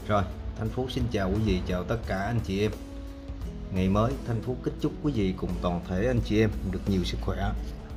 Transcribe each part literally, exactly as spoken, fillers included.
Rồi, Thanh Phú xin chào quý vị, chào tất cả anh chị em. Ngày mới, Thanh Phú kính chúc quý vị cùng toàn thể anh chị em được nhiều sức khỏe.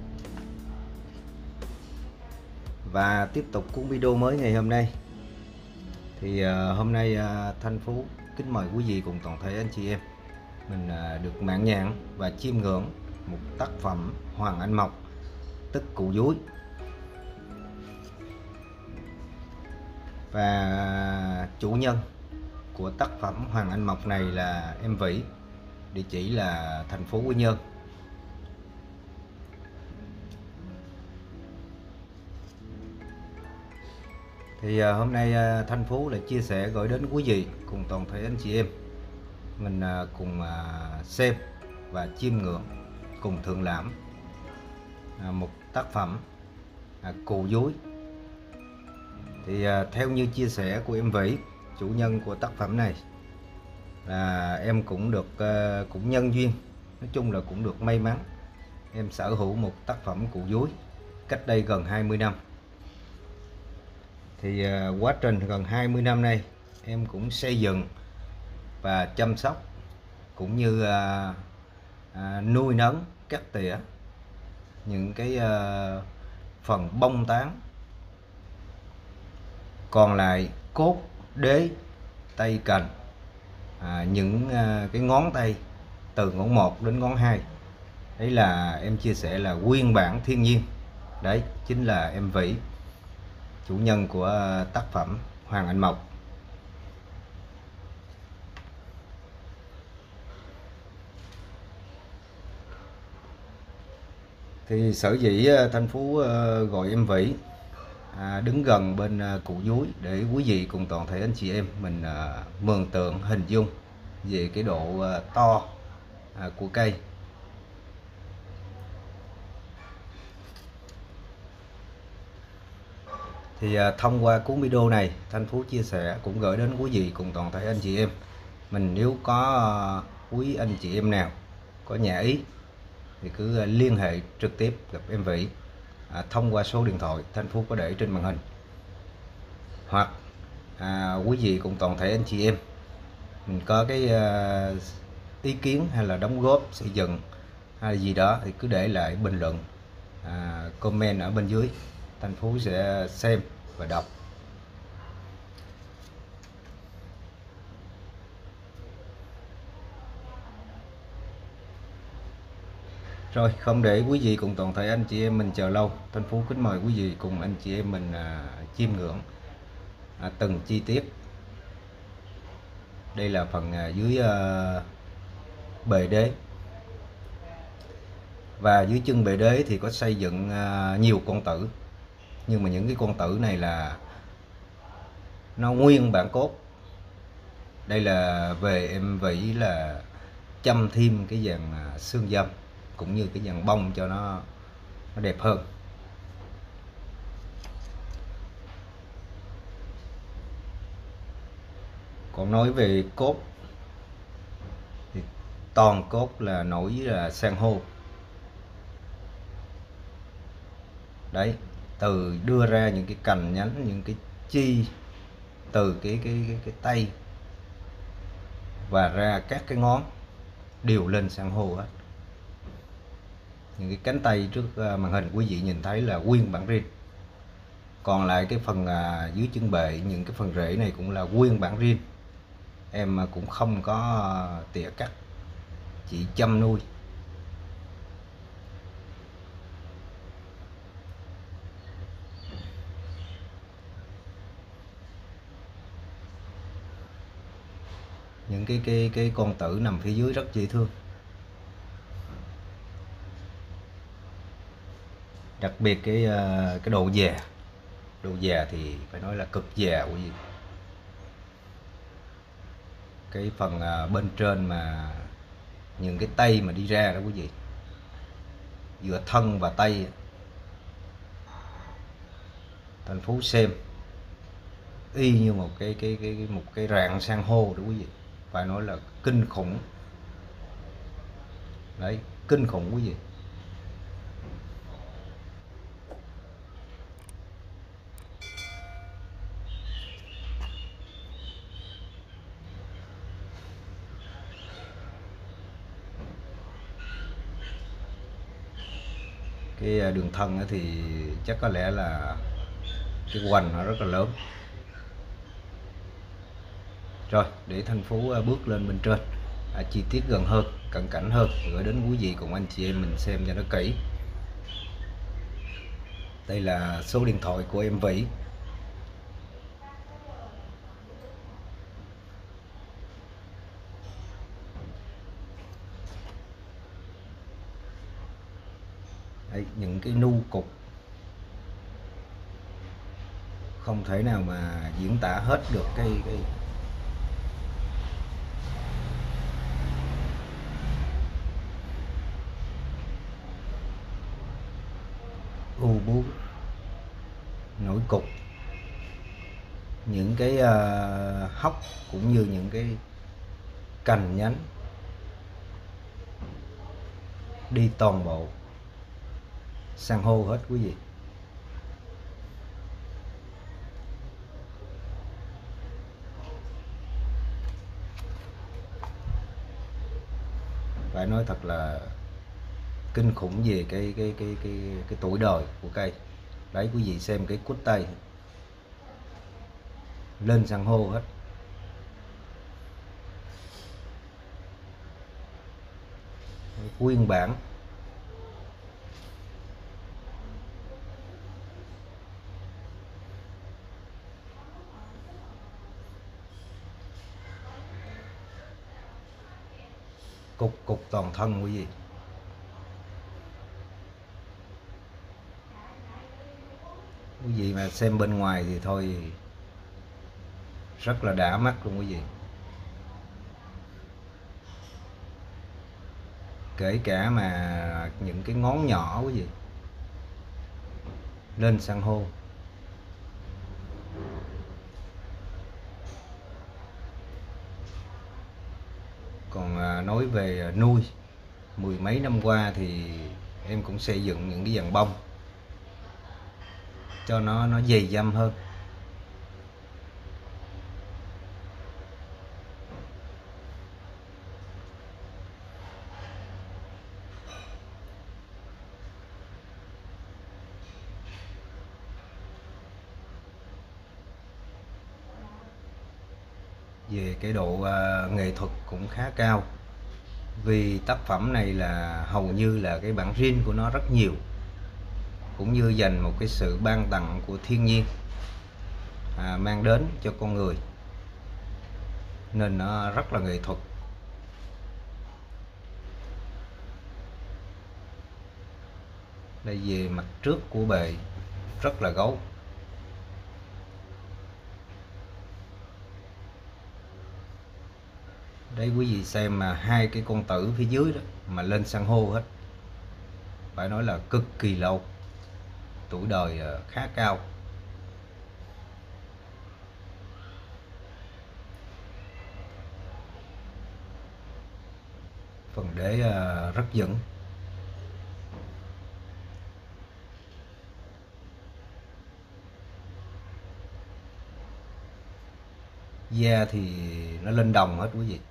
Và tiếp tục cuốn video mới ngày hôm nay. Thì uh, hôm nay uh, Thanh Phú kính mời quý vị cùng toàn thể anh chị em mình uh, được mãn nhãn và chiêm ngưỡng một tác phẩm Hoàng Anh Mộc, tức Cụ Dúi. Và chủ nhân của tác phẩm Hoàng Anh Mộc này là em Vĩ, địa chỉ là thành phố Quy Nhơn. Thì uh, hôm nay uh, Thanh Phú lại chia sẻ gửi đến quý vị cùng toàn thể anh chị em mình uh, cùng uh, xem và chiêm ngưỡng cùng thưởng lãm uh, một tác phẩm uh, Cụ Dúi. Thì uh, theo như chia sẻ của em Vĩ, chủ nhân của tác phẩm này, là em cũng được uh, cũng nhân duyên, nói chung là cũng được may mắn em sở hữu một tác phẩm Cụ Dúi cách đây gần hai mươi năm. Thì uh, quá trình gần hai mươi năm nay em cũng xây dựng và chăm sóc cũng như uh, uh, nuôi nấng cắt tỉa những cái uh, phần bông tán, còn lại cốt, đế, tay cành, à, những uh, cái ngón tay từ ngón một đến ngón hai. Đấy là em chia sẻ là nguyên bản thiên nhiên. Đấy chính là em Vĩ, chủ nhân của tác phẩm Hoàng Anh Mộc. Thì sở dĩ Thanh Phú gọi em Vĩ à, đứng gần bên Cụ Dúi để quý vị cùng toàn thể anh chị em mình à, mường tượng hình dung về cái độ à, to à, của cây. Thì à, thông qua cuốn video này, Thanh Phú chia sẻ cũng gửi đến quý vị cùng toàn thể anh chị em mình, nếu có à, quý anh chị em nào có nhà ý thì cứ à, liên hệ trực tiếp gặp em Vĩ à, thông qua số điện thoại Thanh Phú có để trên màn hình, hoặc à, quý vị cùng toàn thể anh chị em mình có cái à, ý kiến hay là đóng góp xây dựng hay là gì đó thì cứ để lại bình luận, à, comment ở bên dưới, Thanh Phú sẽ xem và đọc. Rồi, không để quý vị cùng toàn thể anh chị em mình chờ lâu, Thanh Phú kính mời quý vị cùng anh chị em mình à, chiêm ngưỡng à, từng chi tiết. Đây là phần à, dưới à, bề đế, và dưới chân bề đế thì có xây dựng à, nhiều con tử, nhưng mà những cái con tử này là nó nguyên bản cốt. Đây là về em Vĩ là chăm thêm cái dàn à, xương dâm cũng như cái dàn bông cho nó, nó đẹp hơn. Còn nói về cốt thì toàn cốt là nổi là san hô. Đấy, từ đưa ra những cái cành nhánh, những cái chi từ cái cái cái, cái tay và ra các cái ngón đều lên san hô hết. Những cái cánh tay trước màn hình quý vị nhìn thấy là nguyên bản riêng. Còn lại cái phần à, dưới chân bệ, những cái phần rễ này cũng là nguyên bản riêng. Em cũng không có tỉa cắt, chỉ chăm nuôi. Những cái cái cái con tử nằm phía dưới rất dễ thương. Đặc biệt cái cái độ già, độ già thì phải nói là cực già quý vị. Cái phần bên trên mà những cái tay mà đi ra đó quý vị, giữa thân và tay, Thanh Phú xem y như một cái cái cái một cái rạn san hô đó quý vị, phải nói là kinh khủng. Đấy, kinh khủng quý vị. cái đường thân thì chắc có lẽ là cái hoành nó rất là lớn. Rồi để Thanh Phú bước lên bên trên à, chi tiết gần hơn, cận cảnh hơn, gửi đến quý vị cùng anh chị em mình xem cho nó kỹ. Đây là số điện thoại của em Vĩ. Đây, những cái nu cục không thể nào mà diễn tả hết được cái cái u bướu, nổi cục, những cái uh, hốc cũng như những cái cành nhánh đi toàn bộ san hô hết quý vị. Phải nói thật là kinh khủng về cái cái cái cái cái tuổi đời của cây. Đấy quý vị xem cái cút tay lên san hô hết. Nguyên bản cục cục toàn thân quý vị. Quý vị mà xem bên ngoài thì thôi rất là đã mắt luôn quý vị. Kể cả mà những cái ngón nhỏ quý vị lên san hô. Còn à, nói về à, nuôi, mười mấy năm qua thì em cũng xây dựng những cái dàn bông cho nó nó dày dăm hơn. Về cái độ uh, nghệ thuật cũng khá cao, vì tác phẩm này là hầu như là cái bản riêng của nó rất nhiều, cũng như dành một cái sự ban tặng của thiên nhiên à, mang đến cho con người, nên nó rất là nghệ thuật. Đây về mặt trước của bề rất là gấu. Đây quý vị xem mà hai cái con tử phía dưới đó mà lên san hô hết, phải nói là cực kỳ lâu, tuổi đời khá cao. Phần đế rất vững. Da thì nó lên đồng hết quý vị.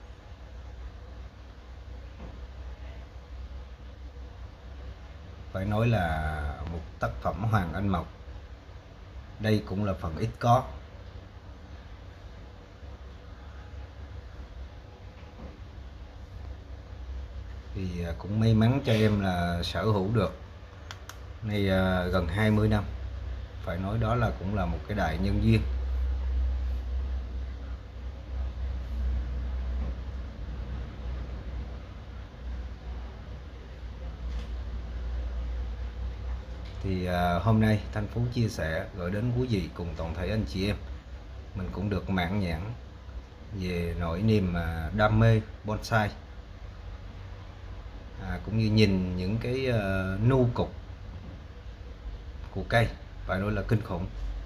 Phải nói là một tác phẩm Hoàng Anh Mộc. Đây cũng là phần ít có. Thì cũng may mắn cho em là sở hữu được. Nay gần hai mươi năm. Phải nói đó là cũng là một cái đại nhân duyên. Thì à, hôm nay Thanh Phú chia sẻ gửi đến quý vị cùng toàn thể anh chị em, mình cũng được mãn nhãn về nỗi niềm à, đam mê bonsai, à, cũng như nhìn những cái à, nu cục của cây, phải nói là kinh khủng.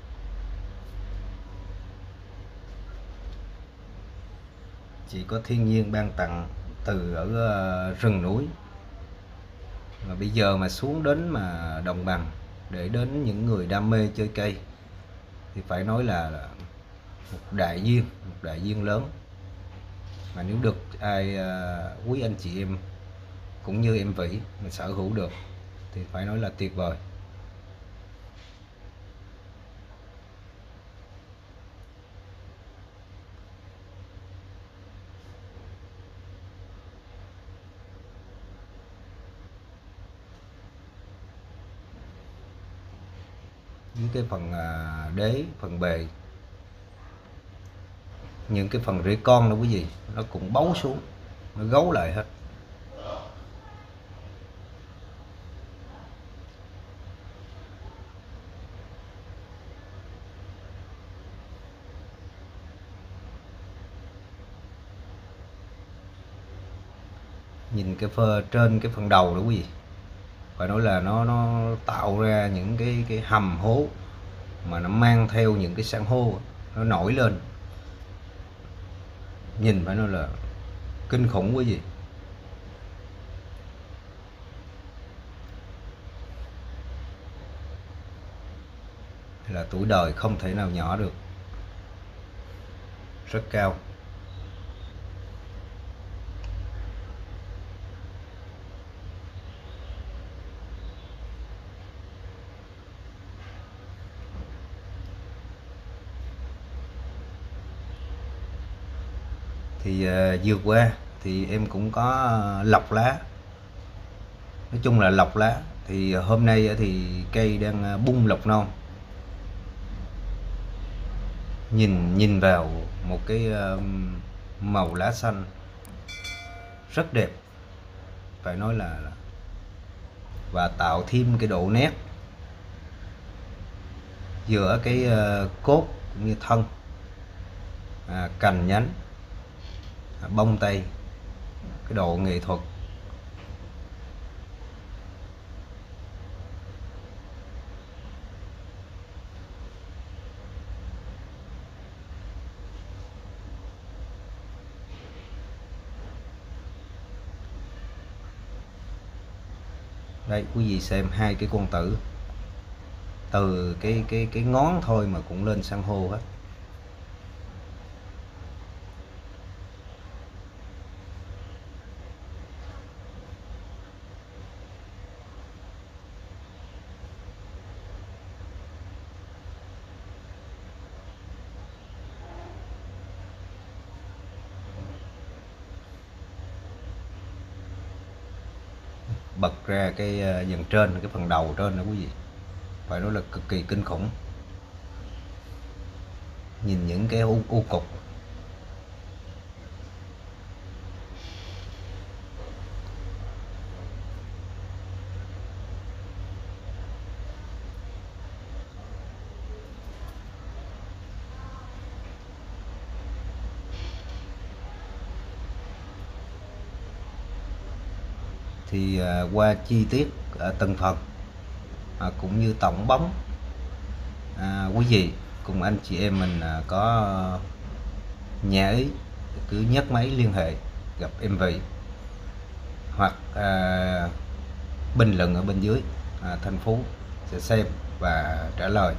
Chỉ có thiên nhiên ban tặng từ ở à, rừng núi, mà bây giờ mà xuống đến mà đồng bằng để đến những người đam mê chơi cây thì phải nói là một đại duyên, một đại duyên lớn. Mà nếu được ai uh, quý anh chị em cũng như em Vĩ mình sở hữu được thì phải nói là tuyệt vời. Với cái phần à, đế, phần bề, những cái phần rễ con đó quý vị, nó cũng bấu xuống, nó gấu lại hết. Nhìn cái phơ trên cái phần đầu đó quý vị, phải nói là nó nó tạo ra những cái cái hầm hố mà nó mang theo những cái san hô nó nổi lên, nhìn phải nói là kinh khủng quý vị. Là tuổi đời không thể nào nhỏ được, rất cao. Thì uh, vừa qua thì em cũng có lọc lá, nói chung là lọc lá. Thì hôm nay thì cây đang bung lọc non, nhìn nhìn vào một cái uh, màu lá xanh rất đẹp, phải nói là, là và tạo thêm cái độ nét giữa cái uh, cốt cũng như thân, à, cành nhánh, à, bông tay, cái độ nghệ thuật. Đây quý vị xem hai cái con tử, từ cái cái cái ngón thôi mà cũng lên san hô hết. Bật ra cái dần trên, cái phần đầu trên đó quý vị, phải nói là cực kỳ kinh khủng. Nhìn những cái u, u cục thì à, qua chi tiết ở từng phần, à, cũng như tổng bóng, à, quý vị cùng anh chị em mình à, có nhà ý cứ nhấc máy liên hệ gặp em Vĩ, hoặc à, bình luận ở bên dưới, à, Thanh Phú sẽ xem và trả lời.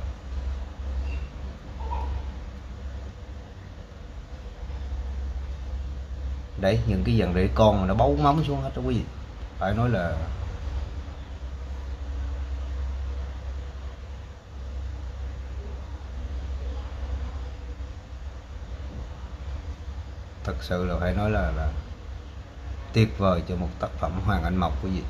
Đấy, những cái dàn rễ con mà nó bấu móng xuống hết đó quý vị, phải nói là thật sự là phải nói là, là tuyệt vời cho một tác phẩm Hoàng Anh Mộc quý vị.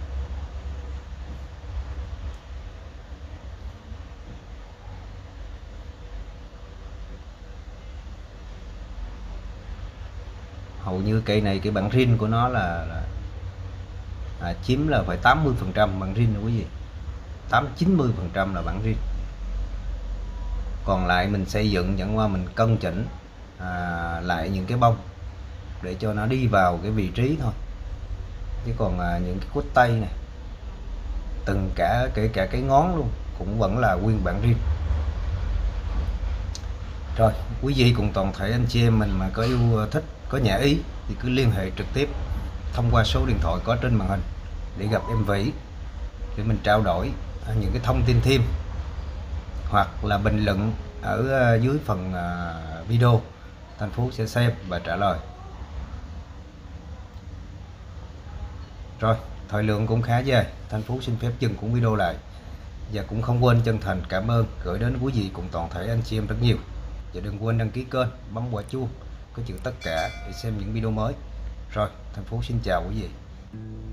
Hầu như cây này cái bản rin của nó là, là à, chiếm là phải tám mươi phần trăm bản rin quý vị, tám chín mươi phần trăm là bản rin, còn lại mình xây dựng chẳng qua mình cân chỉnh à, lại những cái bông để cho nó đi vào cái vị trí thôi. Chứ còn à, những cái cút tay này, từng cả kể cả cái ngón luôn cũng vẫn là nguyên bản rin. Rồi quý vị cùng toàn thể anh chị em mình mà có yêu thích, có nhã ý thì cứ liên hệ trực tiếp thông qua số điện thoại có trên màn hình để gặp em Vĩ, để mình trao đổi những cái thông tin thêm, hoặc là bình luận ở dưới phần video, Thanh Phú sẽ xem và trả lời. Rồi Thời lượng cũng khá dài, Thanh Phú xin phép dừng cũng video lại. Và cũng không quên chân thành cảm ơn gửi đến quý vị cùng toàn thể anh chị em rất nhiều. Và đừng quên đăng ký kênh, bấm quả chuông có chữ tất cả để xem những video mới. Rồi, Thanh Phú xin chào quý vị.